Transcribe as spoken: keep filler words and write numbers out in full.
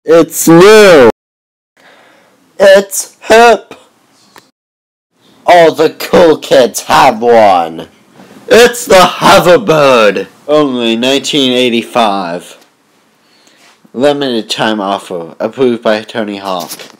It's new. It's hip. All the cool kids have one. It's the Hoverboard. Only nineteen eighty-five. Limited time offer. Approved by Tony Hawk.